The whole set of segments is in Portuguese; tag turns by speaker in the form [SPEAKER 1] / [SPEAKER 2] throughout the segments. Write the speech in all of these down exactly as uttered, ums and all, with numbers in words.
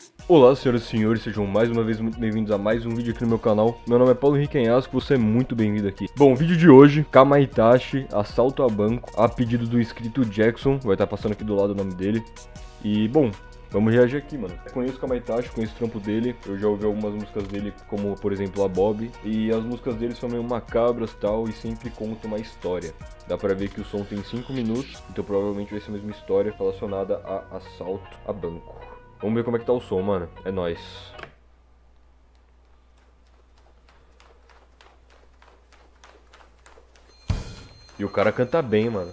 [SPEAKER 1] Olá, senhoras e senhores, sejam mais uma vez muito bem-vindos a mais um vídeo aqui no meu canal. Meu nome é Paulo Henrique Anhasco, você é muito bem-vindo aqui. Bom, o vídeo de hoje, Kamaitachi, assalto a banco, a pedido do inscrito Jackson, vai estar passando aqui do lado o nome dele. E, bom, vamos reagir aqui, mano. Eu conheço o Kamaitachi, conheço o trampo dele, eu já ouvi algumas músicas dele, como, por exemplo, a Bob. E as músicas dele são meio macabras e tal, e sempre contam uma história. Dá pra ver que o som tem cinco minutos, então provavelmente vai ser a mesma história relacionada a assalto a banco. Vamos ver como é que tá o som, mano. É nóis. E o cara canta bem, mano.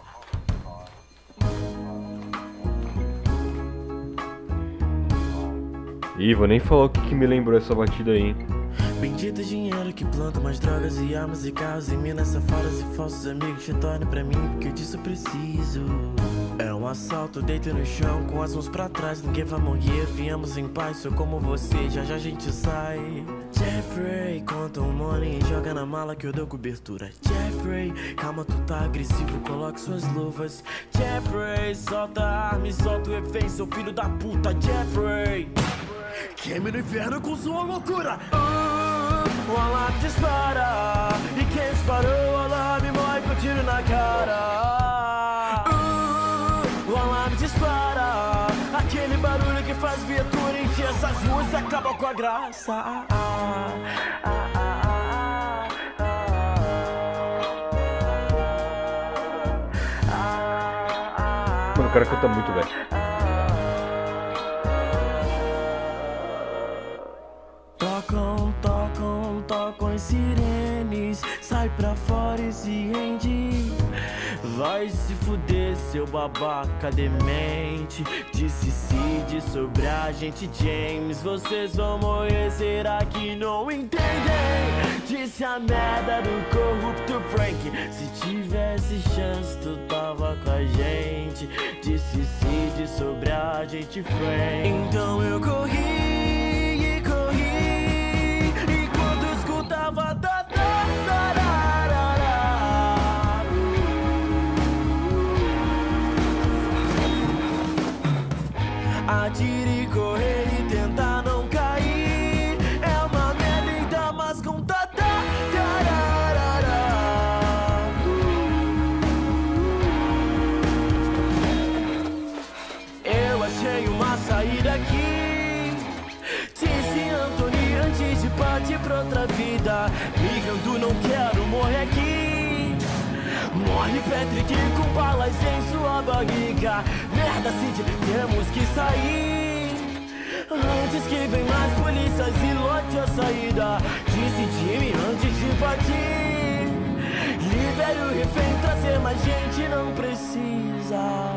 [SPEAKER 1] Ih, vou nem falar o que, que me lembrou essa batida aí, hein.
[SPEAKER 2] Bendito dinheiro que planta mais drogas e armas e carros e minas safadas e falsos amigos que tornam pra mim porque disso eu preciso. É um assalto, deito no chão com as mãos pra trás, ninguém vai morrer, viemos em paz, sou como você, já já a gente sai. Jeffrey, conta um money e joga na mala que eu dou cobertura. Jeffrey, calma, tu tá agressivo, coloque suas luvas. Jeffrey, solta a arma e solta o refém, seu filho da puta. Jeffrey, queime no inferno com sua loucura. uh, O alarme dispara e quem disparou o alarme morre com tiro na cara. uh, O alarme dispara, aquele barulho que faz viatura encher essas ruas e acaba com a graça. ah, ah, ah, ah,
[SPEAKER 1] Mano, o cara canta muito, velho.
[SPEAKER 2] Tocam, tocam, tocam as sirenes, sai pra fora e se rende. Vai se fuder, seu babaca demente. Disse Cid sobre a gente, James. Vocês vão morrer, será que não entendem? Disse a merda do corrupto Frank. Se tivesse chance, tu tava com a gente. Disse Cid sobre a gente, Frank. Então eu corri. Atire, correr e tentar não cair. É uma merda, ainda mais com tata. Eu achei uma saída aqui, disse Anthony antes de partir pra outra vida. Me rendo, não quero morrer aqui. Morre Patrick com balas em sua barriga. Merda, Cid, temos que sair antes que vem mais polícias e lote a saída. Disse Jimmy antes de partir. Libere o refém, trazer mais gente não precisa.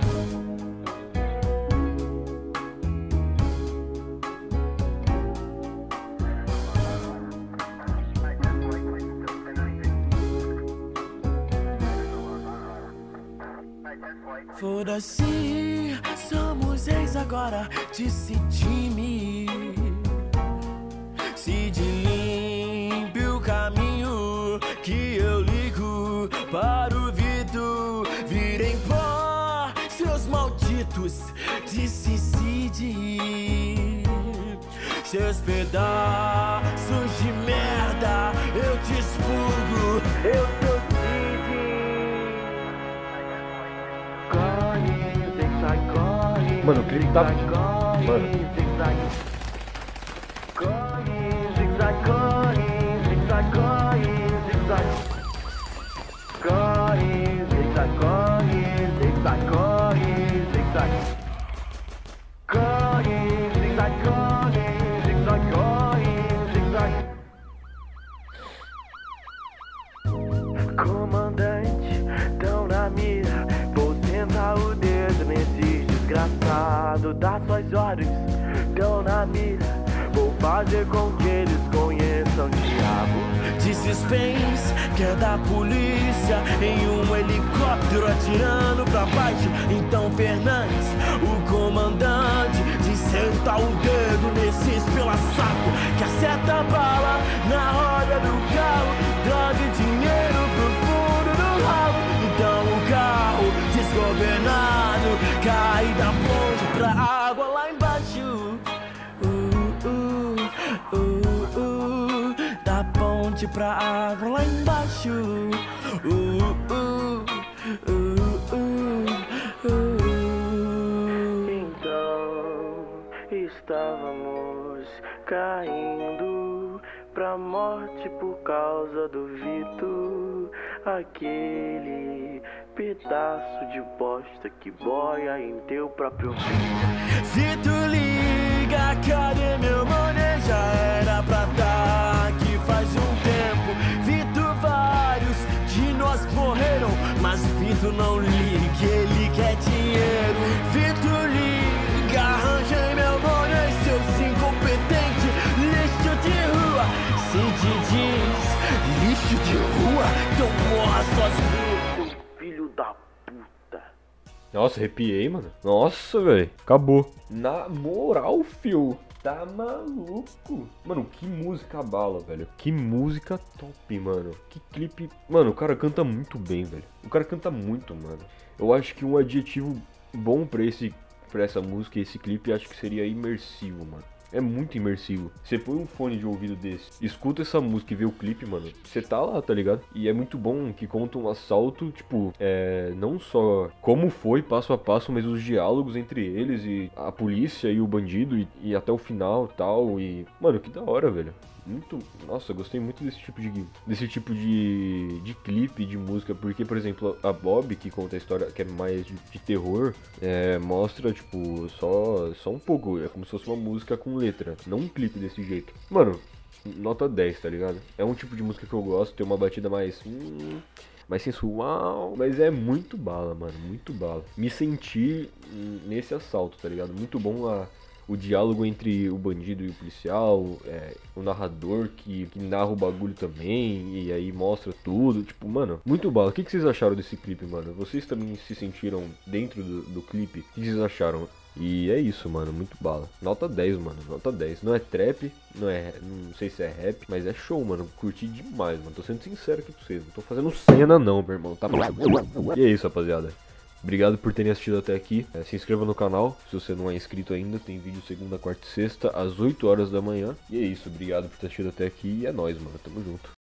[SPEAKER 2] Foda-se, somos ex agora, disse Jimmy. Cid, limpe o caminho que eu ligo para o vidro. Virem pó, seus malditos, disse Cid. Seus pedaços de merda, eu te expurgo, eu sou Cid.
[SPEAKER 1] Mano, o clipe tá... Mano.
[SPEAKER 2] Comandante, tão na mira, vou sentar o dedo nesse desgraçado. Das suas ordens, tão na mira, vou fazer com que eles conheçam o diabo. Disse Spence, que é da polícia, em um helicóptero atirando pra baixo. Então Fernandes, o comandante, de sentar o dedo nesse espelaçaco que acerta a bala na roda do carro, droga e dinheiro pro fundo do ralo. Então o carro desgovernado cai da ponte pra água lá embaixo. norte pra água lá embaixo. Uh, uh, uh, uh, uh. Então estávamos caindo pra morte por causa do Vito, aquele pedaço de bosta que boia em teu próprio filho. Vito, liga, cadê meu money? Já era pra tá aqui faz um tempo. Vito, vários de nós morreram, mas Vito não liga, ele quer dinheiro. Vito, liga, arranjei meu money, seus incompetentes, lixo de rua. Se te diz lixo de rua, então morra sozinho, filho da puta.
[SPEAKER 1] Nossa, arrepiei, mano. Nossa, velho. Acabou. Na moral, fio. Tá maluco. Mano, que música bala, velho. Que música top, mano. Que clipe. Mano, o cara canta muito bem, velho. O cara canta muito, mano. Eu acho que um adjetivo bom pra, esse, pra essa música e esse clipe, acho que seria imersivo, mano. É muito imersivo. Você põe um fone de ouvido desse, escuta essa música e vê o clipe, mano, você tá lá, tá ligado? E é muito bom que conta um assalto, tipo, é, não só como foi passo a passo, mas os diálogos entre eles e a polícia e o bandido e, e até o final tal. E, mano, que da hora, velho. Muito, nossa, eu gostei muito desse tipo de desse tipo de, de clipe, de música, porque, por exemplo, a Bob, que conta a história, que é mais de, de terror, é, mostra, tipo, só, só um pouco, é como se fosse uma música com letra, não um clipe desse jeito. Mano, nota dez, tá ligado? É um tipo de música que eu gosto, tem uma batida mais... Hum, mais sensual, mas é muito bala, mano, muito bala. Me senti nesse assalto, tá ligado? Muito bom a... o diálogo entre o bandido e o policial, é, o narrador que, que narra o bagulho também, e aí mostra tudo, tipo, mano, muito bala. O que, que vocês acharam desse clipe, mano? Vocês também se sentiram dentro do, do clipe? O que vocês acharam? E é isso, mano, muito bala. Nota dez, mano, nota dez. Não é trap, não é, não sei se é rap, mas é show, mano. Curti demais, mano. Tô sendo sincero aqui com vocês. Não tô fazendo cena não, meu irmão, tá? E é isso, rapaziada. Obrigado por terem assistido até aqui. É, se inscreva no canal, se você não é inscrito ainda. Tem vídeo segunda, quarta e sexta, às oito horas da manhã. E é isso, obrigado por ter assistido até aqui. E é nóis, mano. Tamo junto.